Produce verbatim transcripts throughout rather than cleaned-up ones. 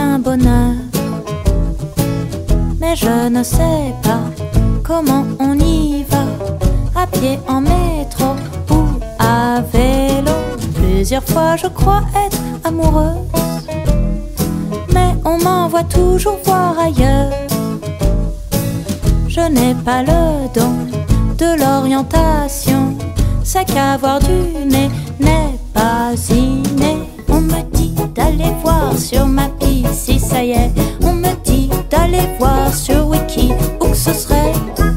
un bonheur. Mais je ne sais pas comment on y va, à pied, en métro ou à vélo. Plusieurs fois je crois être amoureuse, mais on m'envoie toujours voir ailleurs. Je n'ai pas le don de l'orientation, c'est qu'avoir du nez n'est pas inné. On me dit d'aller voir sur Mappy si ça y est. On me dit d'aller voir sur Wiki où que ce serait.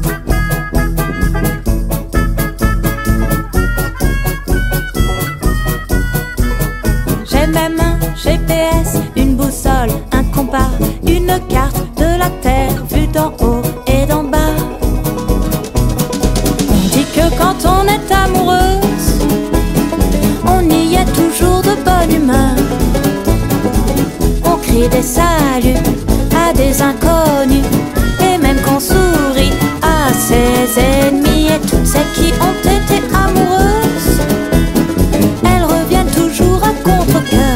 J'ai même un G P S, une boussole, un compas, une carte de la Terre vue d'en haut et d'en bas. On dit que quand on est amoureuse, on y est toujours de bonne humeur. On crie des saluts à des inconnus, et même qu'on sourit à ses ennemis. Et toutes celles qui ont été amoureuses, elles reviennent toujours à contre-cœur.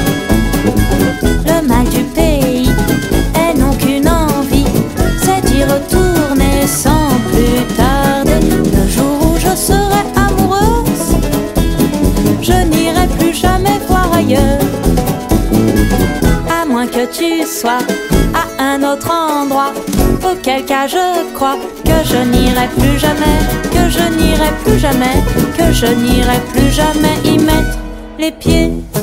Le mal du pays est non qu'une envie, c'est d'y retourner sans plus tarder. Le jour où je serai amoureuse, je n'irai plus jamais voir ailleurs. À moins que tu sois à un autre endroit, auquel cas je crois que je n'irai plus jamais, que je n'irai plus jamais, que je n'irai plus jamais y mettre les pieds.